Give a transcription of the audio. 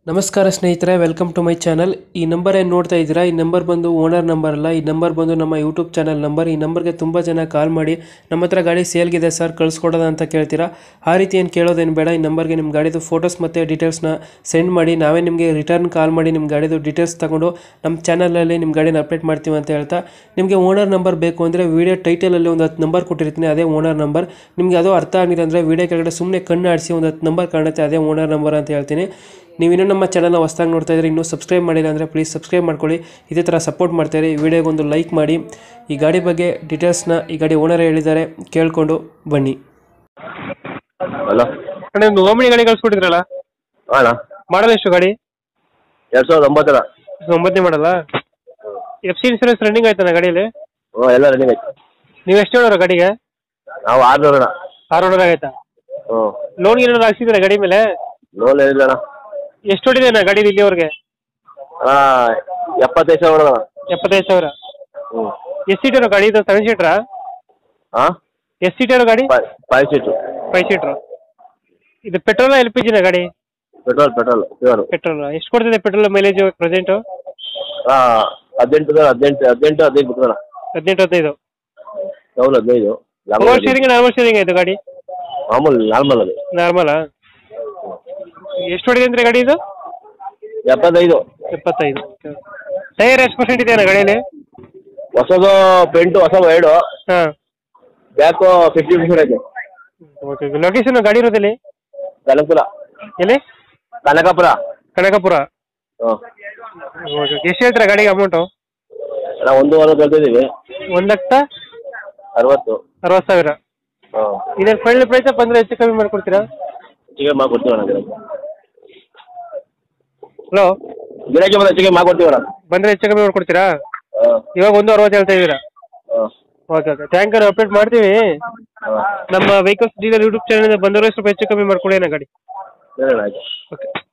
ನಮಸ್ಕಾರ ಸ್ನೇಹಿತರೆ, welcome to my channel. ಈ ನಂಬರ್ ಏನು ನೋಡ್ತಾ ಇದ್ದೀರಾ, ಈ ನಂಬರ್ ಬಂದು ಓನರ್ ನಂಬರ್ ಅಲ್ಲ. ಈ ನಂಬರ್ ಬಂದು ನಮ್ಮ ಯೂಟ್ಯೂಬ್ ಚಾನಲ್ ನಂಬರ್. ಈ ನಂಬರ್ಗೆ ತುಂಬ ಜನ ಕಾಲ್ ಮಾಡಿ ನಮ್ಮ ಹತ್ರ ಗಾಡಿ ಸೇಲ್ಗಿದೆ ಸರ್ ಕಳಿಸ್ಕೊಡೋದ ಅಂತ ಕೇಳ್ತೀರಾ. ಆ ರೀತಿ ಏನು ಕೇಳೋದೇನು ಬೇಡ. ಈ ನಂಬರ್ಗೆ ನಿಮ್ಮ ಗಾಡಿದು ಫೋಟೋಸ್ ಮತ್ತು ಡೀಟೇಲ್ಸ್ನ ಸೆಂಡ್ ಮಾಡಿ, ನಾವೇ ನಿಮಗೆ ರಿಟರ್ನ್ ಕಾಲ್ ಮಾಡಿ ನಿಮ್ಮ ಗಾಡಿದು ಡೀಟೇಲ್ಸ್ ತಗೊಂಡು ನಮ್ಮ ಚಾನಲಲ್ಲಿ ನಿಮ್ಮ ಗಾಡಿನ ಅಪ್ಡೇಟ್ ಮಾಡ್ತೀವಿ ಅಂತ ಹೇಳ್ತಾ, ನಿಮಗೆ ಓನರ್ ನಂಬರ್ ಬೇಕು ಅಂದರೆ ವೀಡಿಯೋ ಟೈಟಲಲ್ಲಿ ಒಂದು 10 ನಂಬರ್ ಕೊಟ್ಟಿರ್ತೀನಿ, ಅದೇ ಓನರ್ ನಂಬರ್. ನಿಮಗೆ ಅದು ಅರ್ಥ ಆಗಿಲ್ಲ ಅಂದರೆ ವೀಡಿಯೋ ಕೆಳಗಡೆ ಸುಮ್ಮನೆ ಕಣ್ಣು ಆಡಿಸಿ ಒಂದು 10 ನಂಬರ್ ಕಾಣುತ್ತೆ, ಅದೇ ಓನರ್ ನಂಬರ್ ಅಂತ ಹೇಳ್ತೀನಿ. ನೀವಿನ್ನೂ ನಮ್ಮ ಚಾನಲ್ನ ಹೊಸದಾಗಿ ನೋಡ್ತಾ ಇದ್ರೆ, ಇನ್ನೂ ಸಬ್ಸ್ಕ್ರೈಬ್ ಮಾಡಿಲ್ಲ ಅಂದರೆ ಪ್ಲೀಸ್ ಸಬ್ಸ್ಕ್ರೈಬ್ ಮಾಡ್ಕೊಳ್ಳಿ. ಇದೇ ಥರ ಸಪೋರ್ಟ್ ಮಾಡ್ತಾರೆ. ಈ ವಿಡಿಯೋಗೊಂದು ಲೈಕ್ ಮಾಡಿ. ಈ ಗಾಡಿ ಬಗ್ಗೆ ಡೀಟೇಲ್ಸ್ನ ಈ ಗಾಡಿ ಓನರ್ ಹೇಳಿದ್ದಾರೆ, ಕೇಳಿಕೊಂಡು ಬನ್ನಿ. ಹಲೋ ಅಣ್ಣ, ಒಂದು ಓಮಿನಿ ಗಾಡಿ ಕಳಿಸ್ಕೊಟ್ಟಿದ್ರಲ್ಲ, ಅಣ್ಣ ಮಾಡಲ್ ಎಷ್ಟು ಗಾಡಿ? 2009 9ನೇ ಮಾಡಲ್ಲ. FC ಇನ್ಸೂರೆನ್ಸ್ ರನ್ನಿಂಗ್ ಆಯ್ತಾನ ಗಾಡಿಯಲ್ಲಿ? ಹ್ಞೂ, ಎಲ್ಲ ರನ್ನಿಂಗ್ ಐತೆ. ನೀವು ಎಷ್ಟು ಹೇಳೋರು ಗಾಡಿಗೆ? ನಾವು 600 ಅಣ್ಣ. 600 ಆಗೈತಾ? ಹ್ಞೂ. ಲೋನ್ ಏನಾದ್ರು ಹಾಕ್ಸಿದ್ರೆ ಗಾಡಿ ಮೇಲೆ? ಲೋನ್ ಏನಿಲ್ಲ ಅಣ್ಣ. ಎಷ್ಟು ಹೊಡಿದೇನ ಗಾಡಿ ಇಲ್ಲಿವರೆಗೆ? ಅಣ್ಣ 75,000 ಅಣ್ಣ. 75,000. ಹ್ಞೂ. ಎಷ್ಟು ಸೀಟರು ಗಾಡಿ ಇದು? 7 ಸೀಟ್ರಾ? ಹಾಂ, ಎಷ್ಟು ಸೀಟರು ಗಾಡಿ? 5 ಸೀಟು. 5 ಸೀಟ್ರು. ಇದು ಪೆಟ್ರೋಲ್ LPG ಗಾಡಿ? Petrol pure. ಪೆಟ್ರೋಲ್. ಎಷ್ಟು ಕೊಡ್ತಿದೆ ಪೆಟ್ರೋಲ್ ಮೈಲೇಜ್ ಪ್ರೆಸೆಂಟು? ಹಾಂ, 18 ಬಿಡ್ತದಣ್ಣ. 18-15. Town 15. Power steering normal steering ಆಯ್ತು ಗಾಡಿ? ಮಾಮೂಲಿ ನಾರ್ಮಲ್ ಅದು. ನಾರ್ಮಲಾ? ಎಷ್ಟು ಹೊಡಿದೆ ಅಂದರೆ ಗಾಡಿ ಇದು? 75. 75. ಟೈರ್ ಎಷ್ಟು ಪರ್ಸೆಂಟ್ ಇದೆಯಾ ಗಾಡಿಯಲ್ಲಿ? ಹೊಸದು ಪೆಂಟು, ಹೊಸದು 2. ಹಾಂ. ಬ್ಯಾಕು 50% ಐತೆ. ಓಕೆ. ಲೊಕೇಶನ್ ಗಾಡಿ ಇರೋದಲ್ಲಿ? ಕನಕಪುರ. ಎಲ್ಲಿ? ಕನಕಪುರ. ಕನಕಪುರ. ಹಾಂ. ಓಕೆ. ಎಷ್ಟು ಹೇಳ್ತೀರಾ ಗಾಡಿಗೆ ಅಮೌಂಟು? ನಾವು 1.60 ಕಳ್ತಿದ್ದೀವಿ. 1,60,000. ಹಾಂ. ಇದೇನು ಫೈನಲ್ ಪ್ರೈಸ್ ಬಂದರೆ ಹೆಚ್ಚು ಕಮ್ಮಿ ಮಾಡಿಕೊಡ್ತೀರಾ? ಹೆಚ್ಚಿಗೆ ಮಾಡ್ಕೊಡ್ತೀವಿ ಅಣ್ಣ. ಹಲೋ, ಗಿರಾಕಿ ಬಂದು ಹೆಚ್ಚಿಗೆ ಮಾಡ್ಕೊಡ್ತೀವಿ ಅಣ್ಣ. ಬಂದರೆ ಹೆಚ್ಚು ಕಮ್ಮಿ ಮಾಡ್ಕೊಡ್ತೀರಾ? ಹಾಂ. ಇವಾಗ 1,60 ಹೇಳ್ತಾ ಇದ್ದೀರಾ? ಹಾಂ. ಓಕೆ. ಥ್ಯಾಂಕ್ ಯು, ಅಪ್ಡೇಟ್ ಮಾಡ್ತೀವಿ. ಹಾಂ. ನಮ್ಮ ವೆಹಿಕಲ್ಸ್ ಡೀಲರ್ ಯೂಟ್ಯೂಬ್ ಚಾನಲ್ ಬಂದವರು ಸ್ವಲ್ಪ ಹೆಚ್ಚು ಕಮ್ಮಿ ಮಾಡ್ಕೊಳ್ಳಿ ಗಾಡಿ. ಸರಿ ಅಣ್ಣ, ಆಯ್ತು. ಓಕೆ.